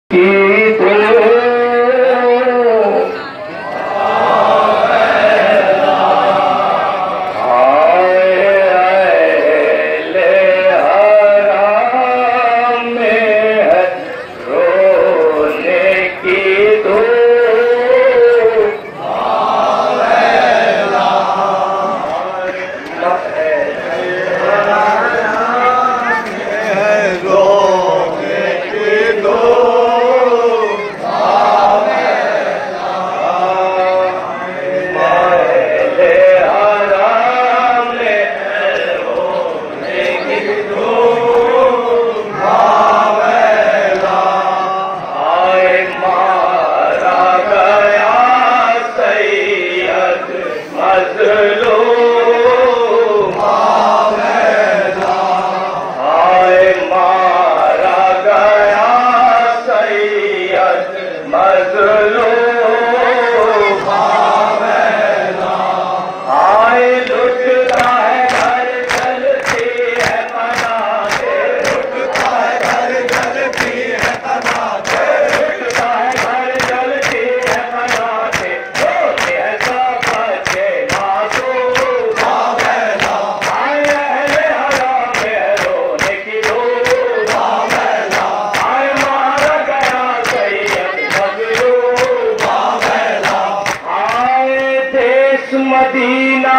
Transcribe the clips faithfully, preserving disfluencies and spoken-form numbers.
Medina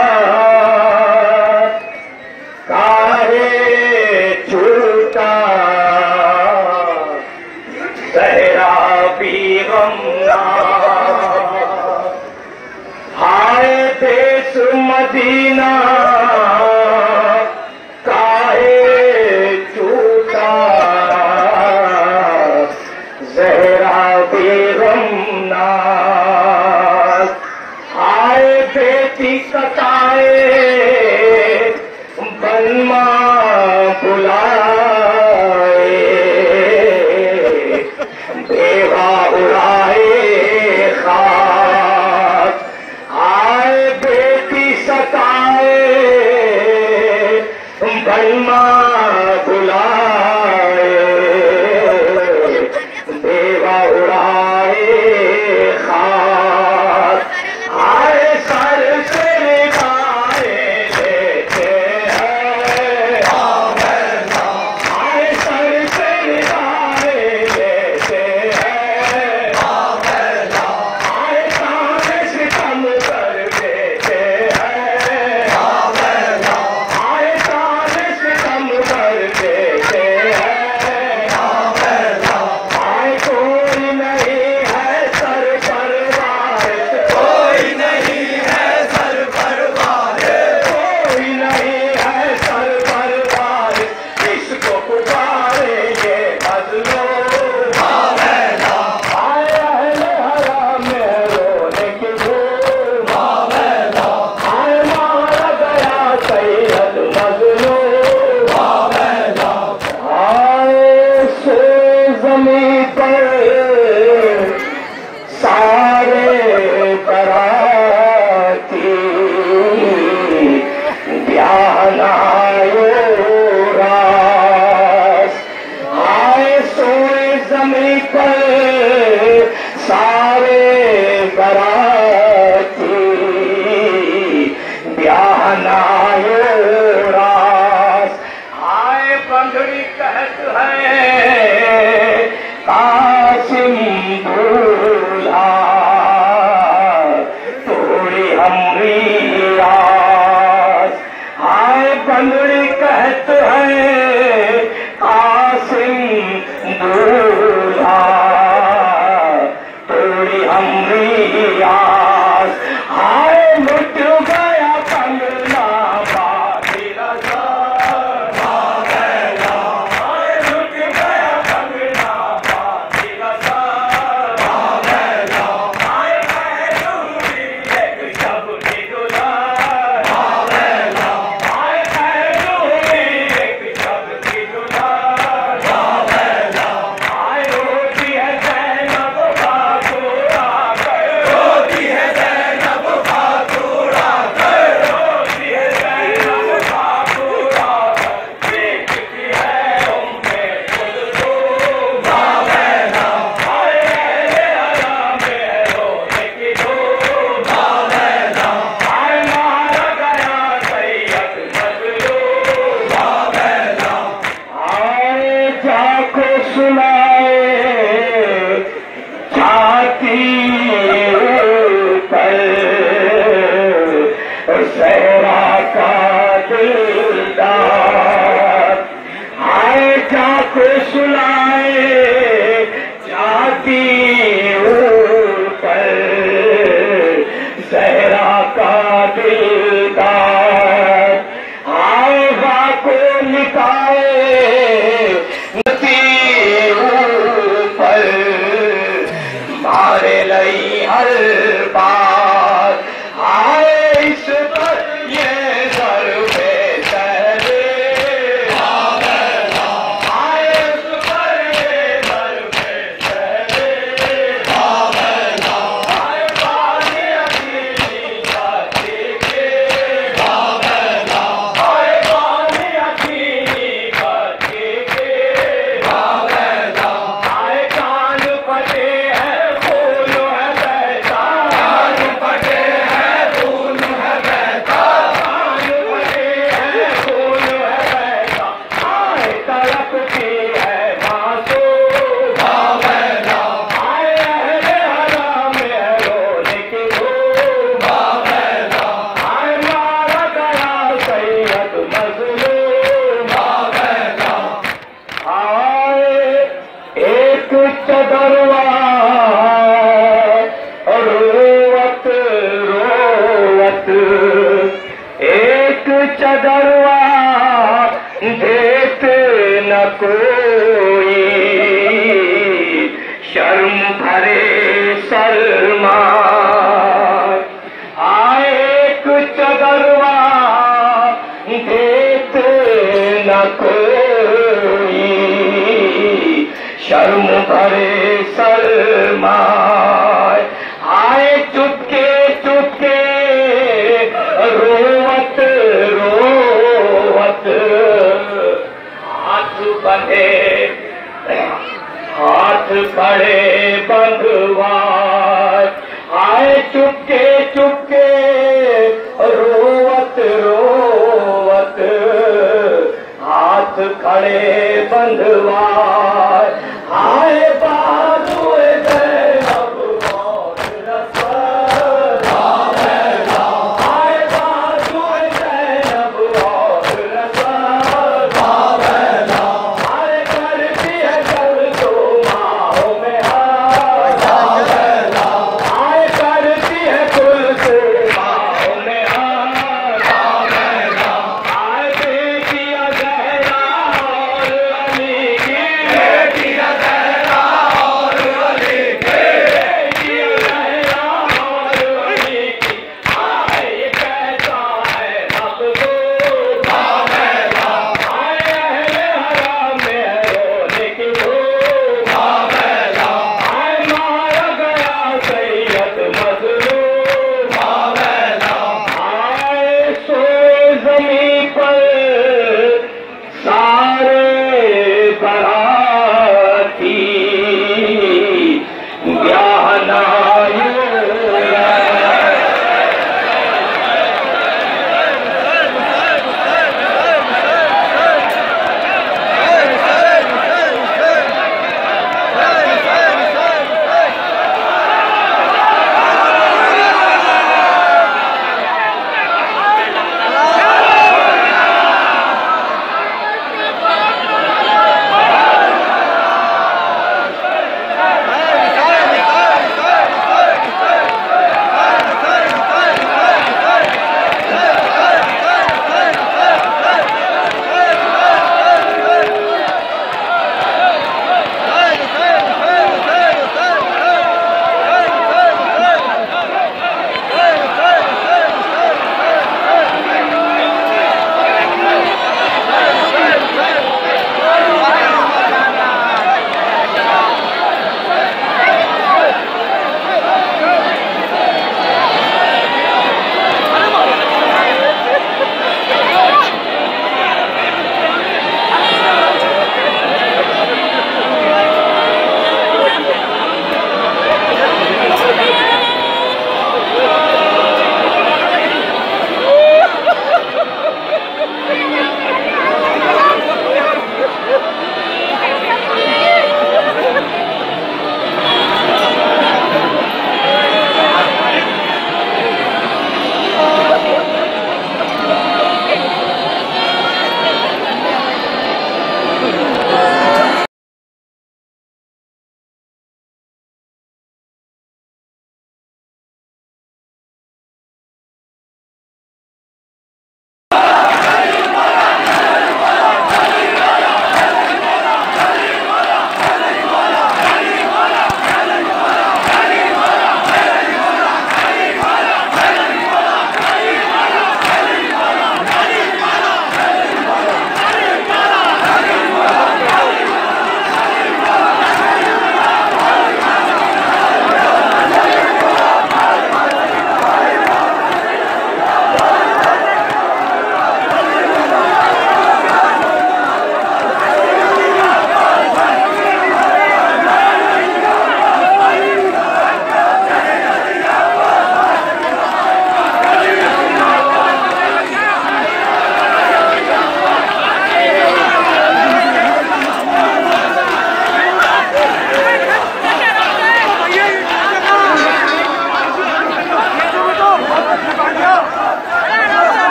काहे छूटा सहरा बीगमना। हाय देश मदीना काहे छूटा सहरा बीगमना। बेटी कताए बनमा बुलाए देवा उड़ाए खाक। आए बेटी सताए बनमा बुलाए देवा उड़ाए खाक। आए सर से निभाए लेते हैं आए सर से निभाए लेते हैं आए ताने से कम कर देते हैं आए ताने से कम कर देते हैं आए कोई नहीं है सर पर वारिस कोई नहीं है सर पर वारिस कोई नहीं है सर पर वारिस किसको पुकारेंगे मजलूम आए अहले हराम में रोने की धूम आए मारा गया सैयद मजलूम आए से ज़मीं पर सारे बराती ब्याह आयो रास। आए सोए ज़मीं पर सारे बराती ब्याह आयो रास। आए बंगड़ी कहत है कासिम दूल्हा तोड़ी हमरी आस। आए बंगड़ी कहत है कासिम दूल्हा तोड़ी हमरी आस। आए लुट गया कंगना बाकी रजा आए लुट गया कंगना बाकी रजा आए खैरूरी एक शब की दुल्हन आए खैरूरी एक शब ऊपर मारे लई हर बार आए इस पर ये सर पे चले आए उस पर ये सर पे चले आए पानी अखीली काटे के आए पानी अखीली काटे के आए कान फटे हैं फूल है बैठा कान फटे हैं फूल है बैठा कान फटे हैं फूल है बैठा आए तड़पती है बांसो आए अहले हराम में रोने की धूम आए मारा गया सैयद मजलूम आए एक चदरवा रोवत रोवत एक चदरवा देत न कोई शर्म भरे शर्मा आए एक चदरवा देत न कोई शर्म भरे शर्माए आए चुपके चुपके रोवत रोवत हाथ बंधे हाथ बड़े बंधवा